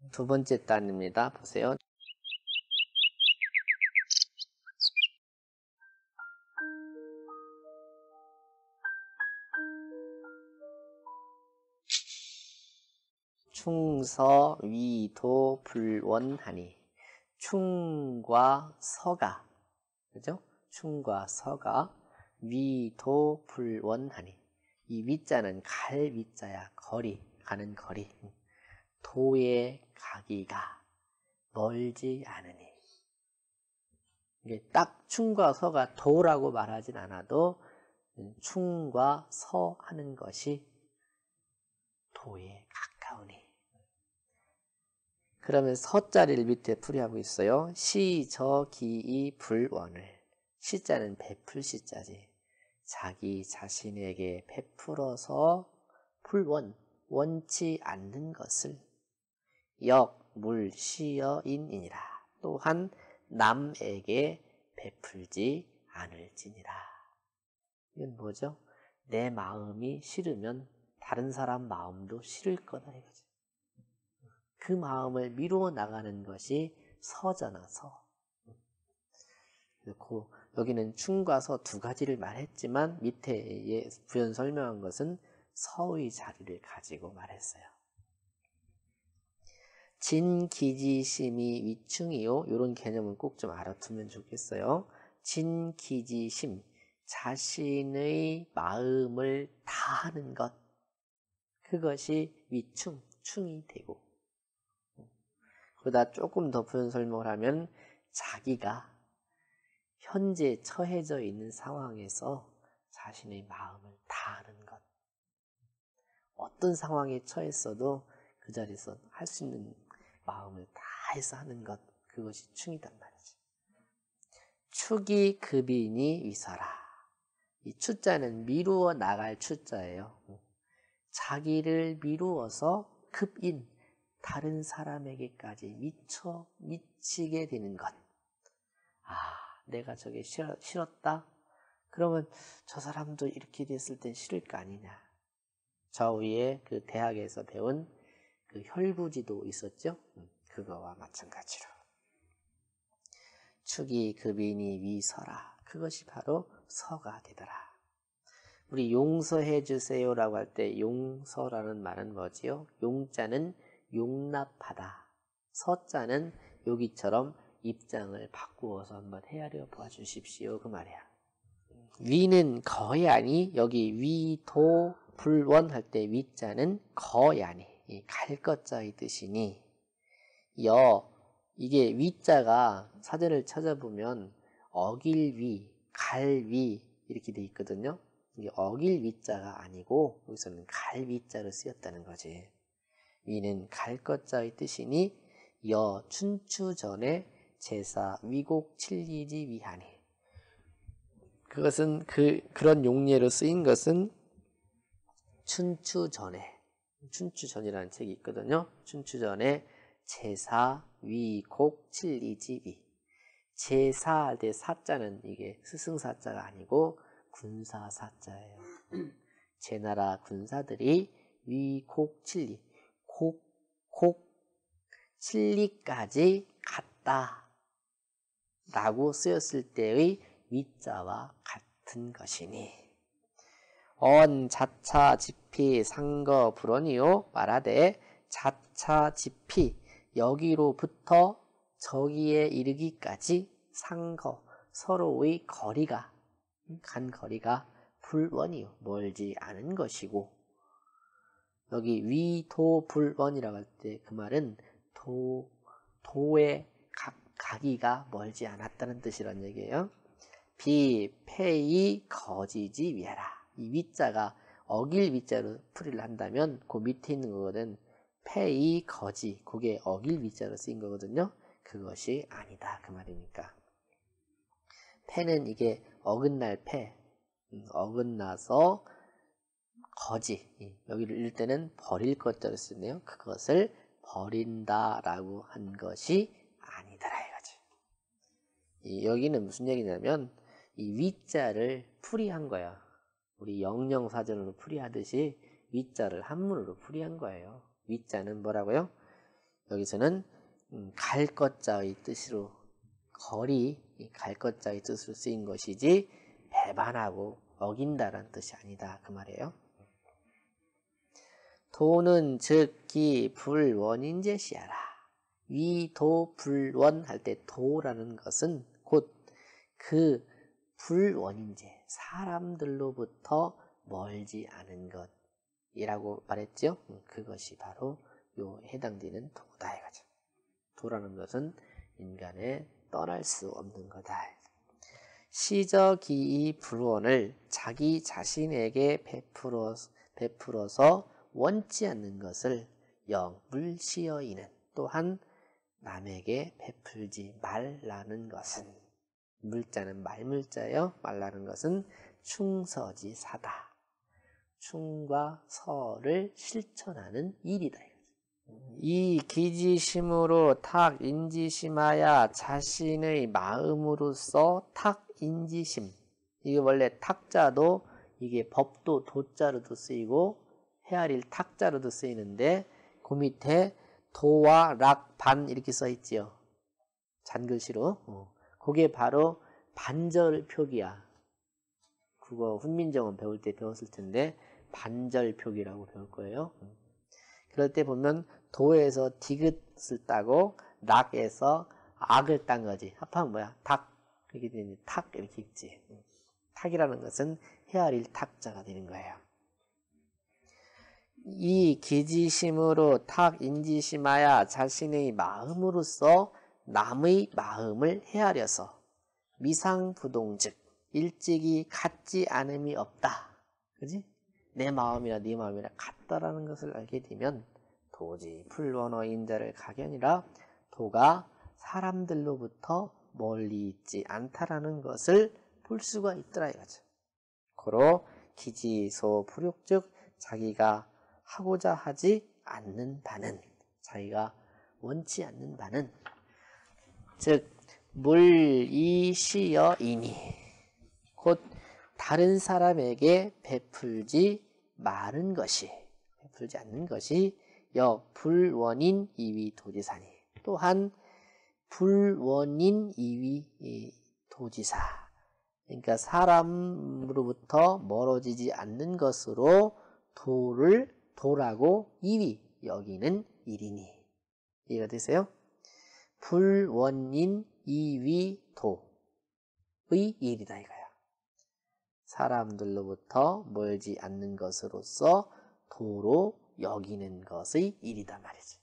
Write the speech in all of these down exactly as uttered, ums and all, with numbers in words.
두 번째 단입니다. 보세요. 충서 위도 불원하니. 충과 서가, 그죠? 충과 서가 위도 불원하니. 이 위자는 갈 위자야. 거리, 가는 거리. 도에 가기가 멀지 않으니. 이게 딱 충과 서가 도라고 말하진 않아도 충과 서 하는 것이 도에 가까우니. 그러면 서자리를 밑에 풀이하고 있어요. 시, 저, 기, 이, 불원을. 시자는 베풀 시자지. 자기 자신에게 베풀어서 불원, 원치 않는 것을 역, 물, 시여인이니라. 또한 남에게 베풀지 않을지니라. 이건 뭐죠? 내 마음이 싫으면 다른 사람 마음도 싫을 거다 이거지. 그 마음을 미루어 나가는 것이 서잖아, 서. 그리고 여기는 충과 서 두 가지를 말했지만 밑에 부연 설명한 것은 서의 자리를 가지고 말했어요. 진기지심이 위충이요. 이런 개념은 꼭 좀 알아두면 좋겠어요. 진기지심, 자신의 마음을 다하는 것, 그것이 위충, 충이 되고, 그러다 조금 더 부연 설명을 하면 자기가 현재 처해져 있는 상황에서 자신의 마음을 다하는 것. 어떤 상황에 처했어도 그 자리에서 할 수 있는 마음을 다해서 하는 것, 그것이 충이단 말이지. 축이 급이니 위서라. 이 추자는 미루어 나갈 추자예요. 자기를 미루어서 급인, 다른 사람에게까지 미쳐 미치게 되는 것. 아, 내가 저게 싫어, 싫었다? 그러면 저 사람도 이렇게 됐을 땐 싫을 거 아니냐. 저 위에 그 대학에서 배운 그 혈부지도 있었죠? 그거와 마찬가지로. 축이 급이니 위서라. 그것이 바로 서가 되더라. 우리 용서해 주세요라고 할 때 용서라는 말은 뭐지요? 용자는 용납하다. 서자는 여기처럼 입장을 바꾸어서 한번 헤아려 보아주십시오. 그 말이야. 위는 거야니, 여기 위도 불원 할 때 위자는 거야니, 갈 것자의 뜻이니, 여, 이게 위자가 사전을 찾아보면 어길 위, 갈 위 이렇게 돼 있거든요. 이게 어길 위자가 아니고 여기서는 갈 위자로 쓰였다는 거지. 위는 갈 것자의 뜻이니 여 춘추 전에 제사 위곡 칠리지 위하니. 그것은 그 그런 용례로 쓰인 것은 춘추 전에, 춘추 전이라는 책이 있거든요. 춘추 전에 제사 위곡 칠리지 위. 제사할 때 사자는 이게 스승사자가 아니고 군사사자예요. 제나라 군사들이 위곡 칠리, 곡, 곡, 칠리까지 갔다 라고 쓰였을 때의 위자와 같은 것이니, 언 자차 지피 상거 불언이요 말하되, 자차 지피 여기로부터 저기에 이르기까지 상거 서로의 거리가, 간 거리가 불원이요 멀지 않은 것이고, 여기 위도 불원이라고 할 때 그 말은 도, 도에 가, 가기가 멀지 않았다는 뜻이란 얘기예요. 비, 폐이, 거지지 위하라. 이 위자가 어길 위자로 풀이를 한다면 그 밑에 있는 거거든. 폐이, 거지, 그게 어길 위자로 쓰인 거거든요. 그것이 아니다 그 말이니까. 폐는 이게 어긋날 폐, 어긋나서 거지, 여기를 읽을 때는 버릴 것자로 쓰네요. 그것을 버린다라고 한 것이 아니더라 이거지. 여기는 무슨 얘기냐면 이 위자를 풀이한 거야. 우리 영영사전으로 풀이하듯이 위자를 한문으로 풀이한 거예요. 위자는 뭐라고요? 여기서는 갈 것자의 뜻으로 거리, 갈 것자의 뜻으로 쓰인 것이지 배반하고 어긴다라는 뜻이 아니다 그 말이에요. 도는 즉기 불원인 제시하라. 위도 불원 할 때 도라는 것은 곧 그 불원인제, 사람들로부터 멀지 않은 것이라고 말했죠. 그것이 바로 요 해당되는 도다 이거죠. 도라는 것은 인간의 떠날 수 없는 거다. 시저기이 불원을 자기 자신에게 베풀어, 베풀어서 원치 않는 것을 영 물시어이는 또한 남에게 베풀지 말라는 것은, 물자는 말물자예요. 말라는 것은 충서지사다. 충과 서를 실천하는 일이다. 이 기지심으로 탁 인지심하야 자신의 마음으로서 탁 인지심. 이게 원래 탁자도 이게 법도 도자로도 쓰이고 헤아릴 탁자로도 쓰이는데 그 밑에 도와 락, 반 이렇게 써 있지요. 잔글씨로. 어. 그게 바로 반절 표기야. 그거 훈민정음 배울 때 배웠을 텐데 반절 표기라고 배울 거예요. 그럴 때 보면 도에서 디귿을 따고 락에서 악을 딴 거지. 합하면 뭐야? 탁. 이렇게 되는 탁 이렇게 있지. 탁이라는 것은 헤아릴 탁자가 되는 거예요. 이 기지심으로 탁 인지심하야 자신의 마음으로서 남의 마음을 헤아려서 미상부동즉 일찍이 같지 않음이 없다. 그지? 내 마음이나 네 마음이나 같다라는 것을 알게 되면 도지 불원어 인자를 가견이라 도가 사람들로부터 멀리 있지 않다라는 것을 볼 수가 있더라 이거죠. 고로 기지소 불욕즉 자기가 하고자 하지 않는 바는, 자기가 원치 않는 바는 즉 물이시여이니 곧 다른 사람에게 베풀지 마는 것이, 베풀지 않는 것이 여 불원인 이위 도지사니, 또한 불원인 이위 도지사, 그러니까 사람으로부터 멀어지지 않는 것으로 도를 도라고 이위 여기는 일이니. 이해가 되세요? 불원인 이위 도의 일이다 이거야. 사람들로부터 멀지 않는 것으로서 도로 여기는 것의 일이다 말이지.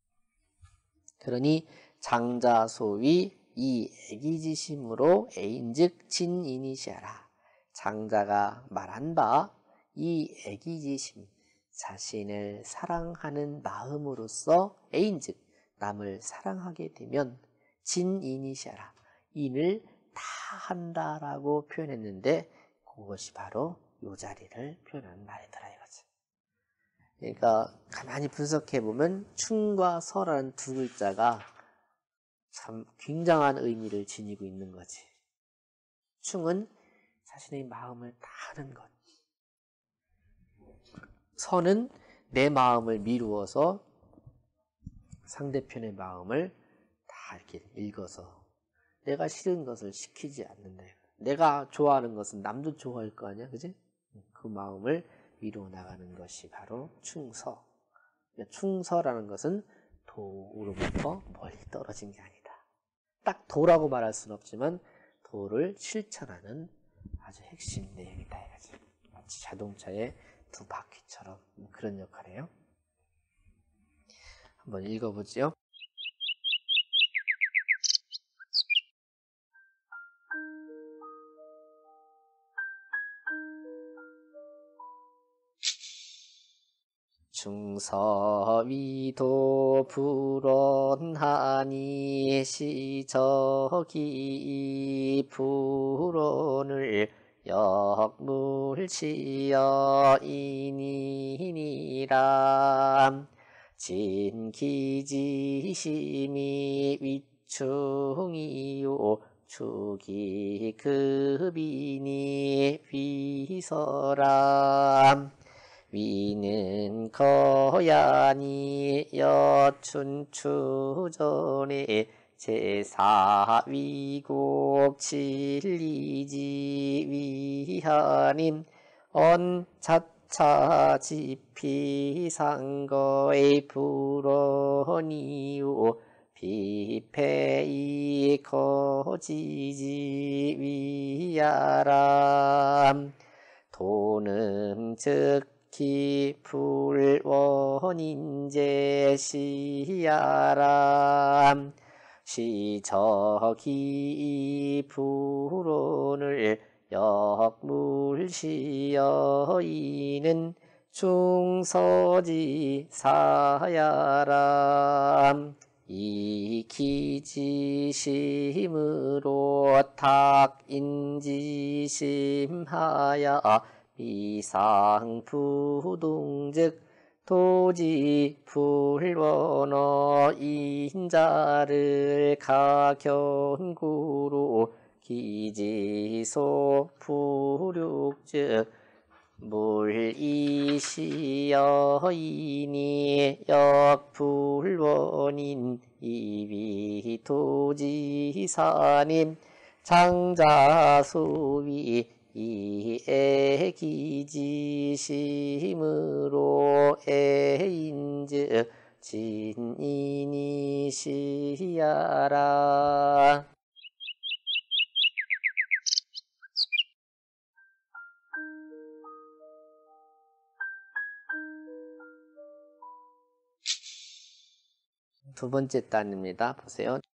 그러니 장자소위 이 애기지심으로 애인즉 진이니시하라. 장자가 말한 바 이 애기지심, 자신을 사랑하는 마음으로서 애인즉 남을 사랑하게 되면 진이니시하라. 인을 다 한다라고 표현했는데 그것이 바로 요 자리를 표현하는 말이더라 이거지. 그러니까 가만히 분석해 보면 충과 서라는 두 글자가 참 굉장한 의미를 지니고 있는 거지. 충은 자신의 마음을 다 하는 것. 서는 내 마음을 미루어서 상대편의 마음을 다 이렇게 읽어서 내가 싫은 것을 시키지 않는다. 내가 좋아하는 것은 남도 좋아할 거 아니야, 그지? 그 마음을 미루어 나가는 것이 바로 충서. 충서라는 것은 도로부터 멀리 떨어진 게 아니다. 딱 도라고 말할 수는 없지만 도를 실천하는 아주 핵심 내용이다 이거지. 마치 자동차의 두 바퀴처럼 그런 역할이에요. 한번 읽어보지요. 충서위도 불원하니 시저기 불원을 역물시여이니라. 진기지심이 위충이요 축이급이니 위서라. 위는 거야니 여춘추전에 제사위국 진리지 위하님 언차차 지피상거의 불언이요 비패이 거지지 위야람 도는 즉기 불원인제 시야람 시적이 불온을 역물시여이는 중서지 사야람 이기지심으로 탁인지심하야 미상부동즉 도지 불원어 인자를 가견구로 기지소 불육즉 물이시여이니 역불원인 이비도지사님 장자소위 이애기지심으로 애인즉 진인이시야라. 두 번째 단입니다. 보세요.